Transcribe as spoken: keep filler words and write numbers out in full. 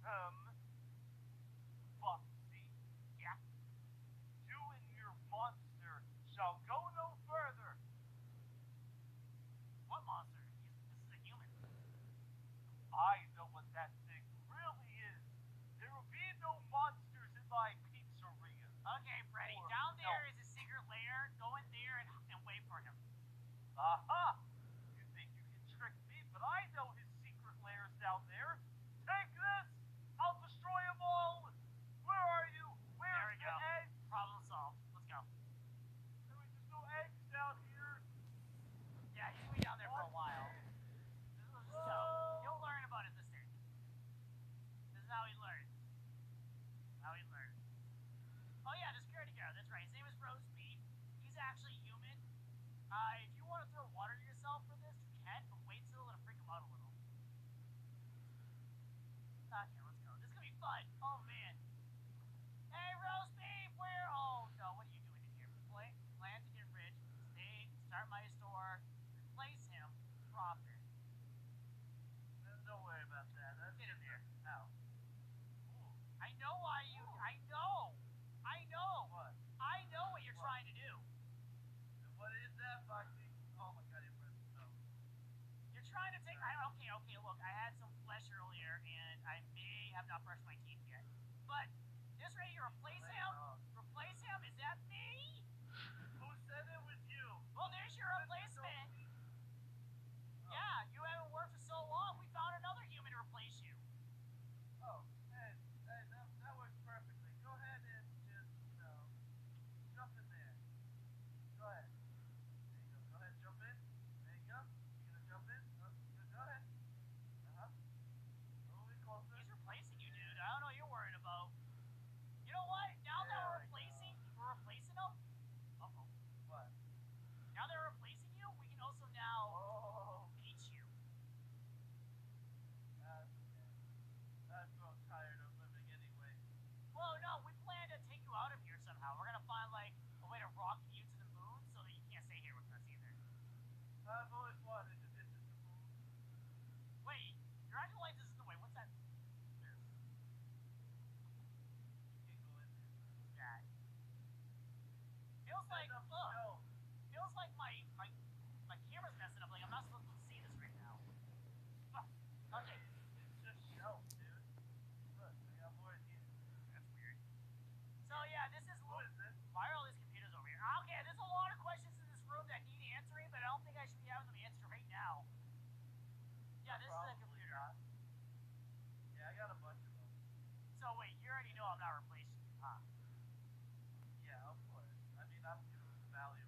Um, Foxy, Yeah. you and your monster shall go no further. What monster? He's, this is a human. I know what that thing really is. There will be no monsters in my pizzeria. Okay, Freddy. Or, Down no. there is a secret lair. Go in there and, and wait for him. Aha! You think you can trick me, but I know his secret lairs down there. Take this! I'll destroy them all! Where are you? There Where's we the go. eggs? Problem solved. Let's go. There was just no eggs down here. Yeah, he's gonna be down there for a while. Let's just go. He'll learn about it this day. This is how he learns. How he learns. Oh yeah, the security guard. That's right. His name is Roast Beef. He's actually human. Uh, if you want to throw water to yourself for this, you can, but wait till it'll freak him out a little. Okay, let's go. This is gonna be fun. Oh man. Hey, Roast Beef, where? Oh no, what are you doing in here? Play, plan to get rich. Stay, start my store. Replace him. Profit. Don't worry about that. That's Get in there. Ow. I know why you. I know. I know. What? I know what you're What? trying to do. What is that, Foxy? Oh my god, it was so. You're trying to take. I, okay, okay. Look, I had some flesh earlier, and I may have not brushed my teeth yet. But this right here, replace him. Replace him. Is that me? Who said it was you? Well, there's your replacement. Yeah, you haven't worked for so long. We found another human to replace you. Oh, hey, hey, that, that works perfectly. Go ahead and just, you know, jump in there. Go ahead. There you go. Go ahead, jump in. There you go. You gonna jump in? Oh, go ahead. Uh-huh. A little bit closer. He's replacing you, dude. I don't know what you're worried about. You know what? Now that we're replacing, we're replacing him. Uh-oh. What? Now that we're replacing you, we can also now Oh, beat you. that's okay. I'm so tired of living anyway. Well, no, we plan to take you out of here somehow. We're gonna find like a way to rocket you to the moon so that you can't stay here with us either. I've always wanted to visit the moon. Wait, your actual light is in the way. What's that? This. You can go in there. That feels like. Stand up, Ugh, no. feels like my my my camera's messing up. Like I'm not supposed to see this right now. Ugh, okay, It's just shelf, dude. Look, we got more in here. that's weird. So yeah, this is. Who is this? Why are all these computers over here? Okay, there's a lot of questions in this room that need answering, but I don't think I should be having them answered right now. Yeah, this Probably is a computer. not. Yeah, I got a bunch of them. So wait, you already know I'm not replacing you, huh? Yeah, of course. I mean, I'm giving the value